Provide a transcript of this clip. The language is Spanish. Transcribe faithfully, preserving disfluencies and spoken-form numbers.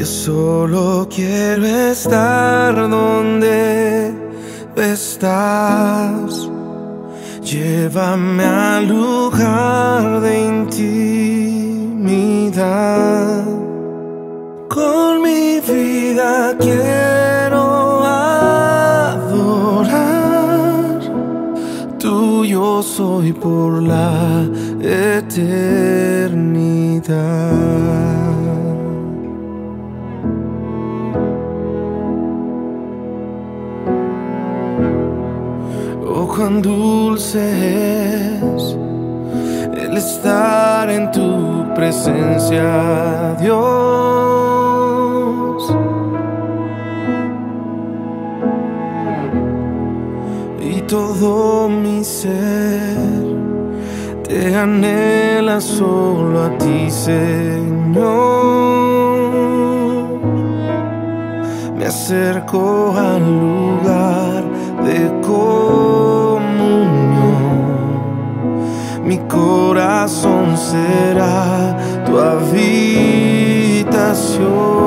Yo solo quiero estar donde estás. Llévame al lugar de intimidad. Con mi vida quiero adorar. Tuyo soy por la eternidad. Oh, cuán dulce es el estar en tu presencia, Dios. Y todo mi ser te anhela solo a ti, Señor. Me acerco al lugar de comunión. Mi corazón será tu habitación.